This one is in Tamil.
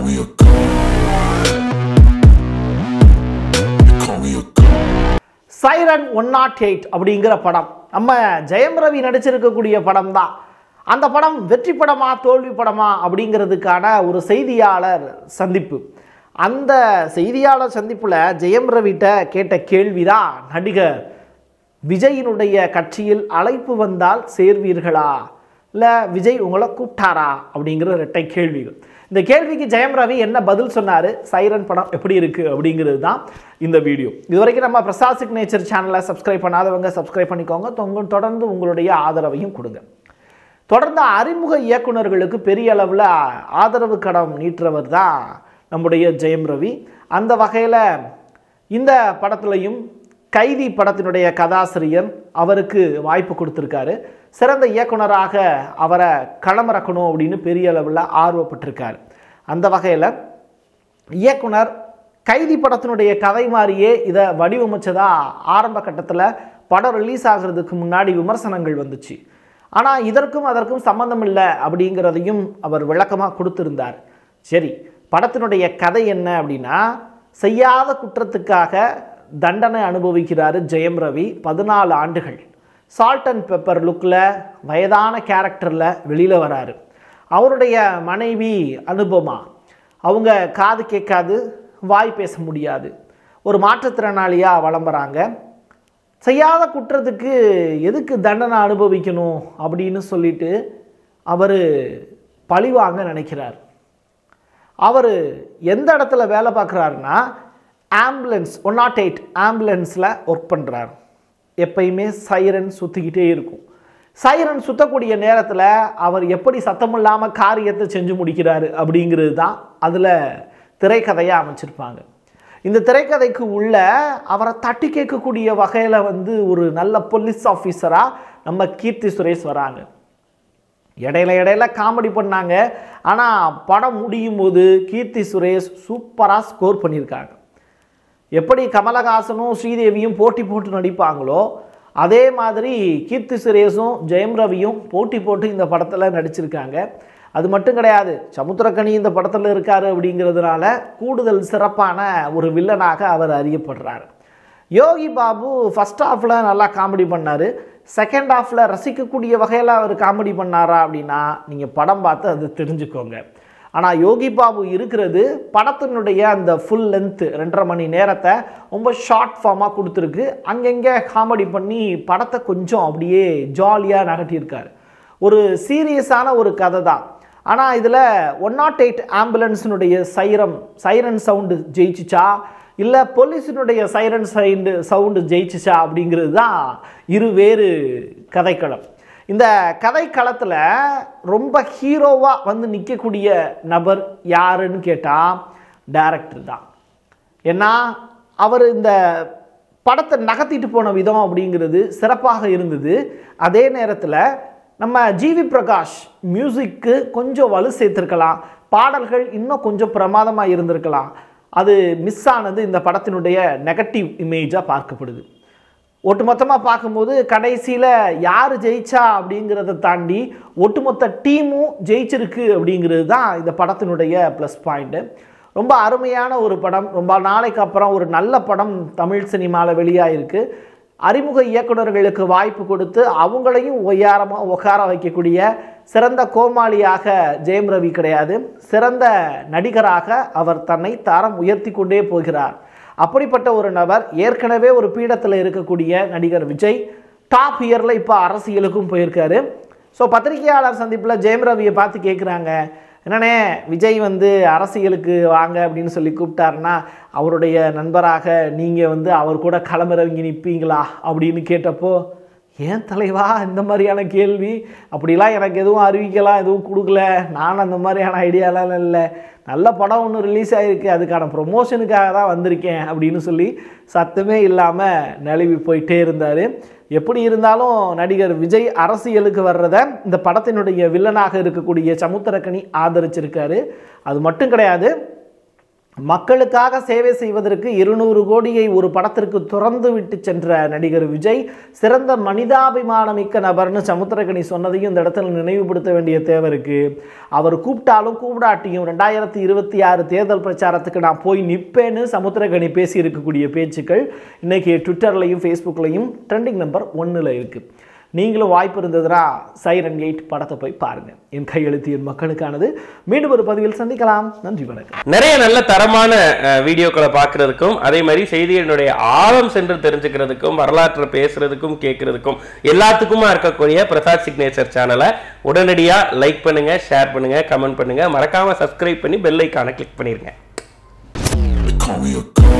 me a god. You call me a god. Siren 108 அப்படிங்கிற படம் நம்ம ஜெயம் ரவி நடிச்சிருக்கக்கூடிய படம் தான். அந்த படம் வெற்றி படமா தோல்வி படமா அப்படிங்கிறதுக்கான ஒரு செய்தியாளர் சந்திப்பு. அந்த செய்தியாளர் சந்திப்பில் ஜெயம் ரவிட்ட கேட்ட கேள்விதான் நடிகர் விஜயினுடைய கட்சியில் அழைப்பு வந்தால் சேர்வீர்களா, இல்லை விஜய் உங்களை கூப்பிட்டாரா அப்படிங்கிற இரட்டை கேள்விகள். இந்த கேள்விக்கு ஜெயம் ரவி என்ன பதில் சொன்னார், சைரன் படம் எப்படி இருக்குது அப்படிங்கிறது தான் இந்த வீடியோ. இது வரைக்கும் நம்ம பிரசாத் சிக்னேச்சர் சேனலை சப்ஸ்கிரைப் பண்ணாதவங்க சப்ஸ்கிரைப் பண்ணிக்கோங்க. தொடர்ந்து உங்களுடைய ஆதரவையும் கொடுங்க. தொடர்ந்து அறிமுக இயக்குநர்களுக்கு பெரிய அளவில் ஆதரவு கடம் நீட்டுறவர் தான் நம்முடைய ஜெயம் ரவி. அந்த வகையில் இந்த படத்துலையும் கைதி படத்தினுடைய கதாசிரியர் அவருக்கு வாய்ப்பு கொடுத்துருக்காரு. சிறந்த இயக்குனராக அவரை களமிறக்கணும் அப்படின்னு பெரிய அளவில் ஆர்வப்பட்டிருக்காரு. அந்த வகையில் இயக்குனர் கைதி படத்தினுடைய கதை மாதிரியே இதை வடிவமைச்சதா ஆரம்ப கட்டத்தில் படம் ரிலீஸ் ஆகிறதுக்கு முன்னாடி விமர்சனங்கள் வந்துச்சு. ஆனால் இதற்கும் அதற்கும் சம்மந்தம் இல்லை அப்படிங்கிறதையும் அவர் விளக்கமாக கொடுத்துருந்தார். சரி, படத்தினுடைய கதை என்ன அப்படின்னா, செய்யாத குற்றத்துக்காக தண்டனை அனுபவிக்கிறாரு ஜெயம் ரவி. 14 ஆண்டுகள் சால்ட் அண்ட் பெப்பர் லுக்கில் வயதான கேரக்டரில் வெளியில் வராரு. அவருடைய மனைவி அனுபமா, அவங்க காது கேட்காது, வாய் பேச முடியாது, ஒரு மாற்றுத்திறனாளியாக வளம்புறாங்க. செய்யாத குற்றத்துக்கு எதுக்கு தண்டனை அனுபவிக்கணும் அப்படின்னு சொல்லிட்டு அவர் பழிவாங்க நினைக்கிறார். அவர் எந்த இடத்துல வேலை பார்க்குறாருன்னா, ஆம்புலன்ஸ் 108 ஆம்புலன்ஸில் ஒர்க் பண்ணுறார். எப்பயுமே சைரன் சுற்றிக்கிட்டே இருக்கும். சைரன் சுற்றக்கூடிய நேரத்தில் அவர் எப்படி சத்தம் இல்லாமல் காரியத்தை செஞ்சு முடிக்கிறாரு அப்படிங்கிறது தான் அதில் திரைக்கதையாக அமைச்சிருப்பாங்க. இந்த திரைக்கதைக்கு உள்ள அவரை தட்டி கேட்கக்கூடிய வகையில் ஒரு நல்ல போலீஸ் ஆஃபீஸராக நம்ம கீர்த்தி சுரேஷ் வராங்க. இடையில காமெடி பண்ணாங்க. ஆனால் படம் முடியும் போது கீர்த்தி சுரேஷ் சூப்பராக ஸ்கோர் பண்ணியிருக்காங்க. எப்படி கமலஹாசனும் ஸ்ரீதேவியும் போட்டி போட்டு நடிப்பாங்களோ அதே மாதிரி கீர்த்தி சுரேஷும் ஜெயம் ரவியும் போட்டி போட்டு இந்த படத்தில் நடிச்சிருக்காங்க. அது மட்டும் கிடையாது, சமுத்திரக்கனி இந்த படத்தில் இருக்கார் அப்படிங்கிறதுனால கூடுதல் சிறப்பான ஒரு வில்லனாக அவர் அறியப்படுறார். யோகி பாபு ஃபஸ்ட் ஹாஃபில் நல்லா காமெடி பண்ணார். செகண்ட் ஹாஃபில் ரசிக்கக்கூடிய வகையில் அவர் காமெடி பண்ணாரா அப்படின்னா நீங்கள் படம் பார்த்து அது தெரிஞ்சுக்கோங்க. ஆனால் யோகி பாபு இருக்கிறது படத்தினுடைய அந்த ஃபுல் லென்த்து 2.5 மணி நேரத்தை ரொம்ப ஷார்ட் ஃபார்மாக கொடுத்துருக்கு. அங்கங்கே காமெடி பண்ணி படத்தை கொஞ்சம் அப்படியே ஜாலியாக நகட்டியிருக்காரு. ஒரு சீரியஸான ஒரு கதை தான். ஆனால் இதில் 108 ஆம்புலன்ஸினுடைய சைரன் சவுண்டு ஜெயிச்சிச்சா இல்லை போலீஸினுடைய சைரன் சவுண்டு ஜெயிச்சிச்சா அப்படிங்கிறது தான் இருவேறு கதைக்களம். இந்த கதைக்களத்தில் ரொம்ப ஹீரோவாக நிற்கக்கூடிய நபர் யாருன்னு கேட்டால் டைரக்டர் தான். ஏன்னா அவர் இந்த படத்தை நகர்த்திட்டு போன விதம் அப்படிங்கிறது சிறப்பாக இருந்தது. அதே நேரத்தில் நம்ம ஜிவி பிரகாஷ் மியூசிக்கு கொஞ்சம் வலு சேர்த்துருக்கலாம், பாடல்கள் இன்னும் கொஞ்சம் பிரமாதமாக இருந்திருக்கலாம். அது மிஸ் ஆனது இந்த படத்தினுடைய நெகட்டிவ் இமேஜாக பார்க்கப்படுது. ஒட்டுமொத்தமாக பார்க்கும்போது கடைசியில் யார் ஜெயிச்சா அப்படிங்கிறத தாண்டி ஒட்டுமொத்த டீமும் ஜெயிச்சிருக்கு அப்படிங்கிறது தான் இந்த படத்தினுடைய ப்ளஸ் பாயிண்ட்டு. ரொம்ப அருமையான ஒரு படம். ரொம்ப நாளைக்கு அப்புறம் ஒரு நல்ல படம் தமிழ் சினிமாவில் வெளியாகிருக்கு. அறிமுக இயக்குநர்களுக்கு வாய்ப்பு கொடுத்து அவங்களையும் ஒய்யாரமாக உட்கார வைக்கக்கூடிய சிறந்த கோமாளியாக ஜெயம் ரவி கிடையாது, சிறந்த நடிகராக அவர் தன்னை தரம் உயர்த்தி கொண்டே போகிறார். அப்படிப்பட்ட ஒரு நபர். ஏற்கனவே ஒரு பீடத்தில் இருக்கக்கூடிய நடிகர் விஜய் டாப் இயரில் இப்போ அரசியலுக்கும் போயிருக்காரு. ஸோ பத்திரிகையாளர் சந்திப்பில் ஜெயம் ரவியை பார்த்து கேட்குறாங்க, என்னண்ணே விஜய் அரசியலுக்கு வாங்க அப்படின்னு சொல்லி கூப்பிட்டாருன்னா அவருடைய நண்பராக நீங்கள் அவர் கூட களமிறங்கி நிற்பீங்களா அப்படின்னு கேட்டப்போ, ஏன் தலைவா இந்த மாதிரியான கேள்வி, அப்படிலாம் எனக்கு எதுவும் அறிவிக்கலாம் எதுவும் கொடுக்கல, நான் அந்த மாதிரியான ஐடியாலாம் இல்லை, நல்ல படம் ஒன்று ரிலீஸ் ஆகிருக்கு, அதுக்கான ப்ரொமோஷனுக்காக தான் வந்திருக்கேன் அப்படின்னு சொல்லி சத்தமே இல்லாமல் நழுவி போயிட்டே இருந்தார். எப்படி இருந்தாலும் நடிகர் விஜய் அரசியலுக்கு வர்றத இந்த படத்தினுடைய வில்லனாக இருக்கக்கூடிய சமுத்திரக்கனி ஆதரிச்சிருக்காரு. அது மட்டும் கிடையாது, மக்களுக்காக சேவை செய்வதற்கு 200 கோடியை ஒரு படத்திற்கு துறந்து விட்டு சென்ற நடிகர் விஜய் சிறந்த மனிதாபிமானமிக்க நபர்னு சமுத்திரக்கனி சொன்னதையும் இந்த இடத்துல நினைவுபடுத்த வேண்டிய தேவை இருக்கு. அவர் கூப்பிட்டாலும் கூப்பிடாட்டியும் 2026 தேர்தல் பிரச்சாரத்துக்கு நான் போய் நிற்பேன்னு சமுத்திரக்கனி பேசி இருக்கக்கூடிய பேச்சுக்கள் இன்னைக்கு ட்விட்டர்லையும் ஃபேஸ்புக்லையும் ட்ரெண்டிங் நம்பர் 1ல் இருக்கு. நீங்களும் வாய்ப்பு இருந்ததுன்னா சைரன் 8 படத்தை போய் பாருங்க. என் கையெழுத்து என் மக்களுக்கானது. மீண்டும் ஒரு பதிவில் சந்திக்கலாம். நன்றி, வணக்கம். நிறைய நல்ல தரமான வீடியோக்களை பார்க்கறதுக்கும் அதே மாதிரி செய்திகளுடைய ஆழம் சென்று தெரிஞ்சுக்கிறதுக்கும் வரலாற்றை பேசுறதுக்கும் கேட்கறதுக்கும் எல்லாத்துக்குமா இருக்கக்கூடிய பிரசாத் சிக்னேச்சர் சேனலை உடனடியா லைக் பண்ணுங்க, ஷேர் பண்ணுங்க, கமெண்ட் பண்ணுங்க, மறக்காம சப்ஸ்கிரைப் பண்ணி பெல் ஐகானை கிளிக் பண்ணிருங்க.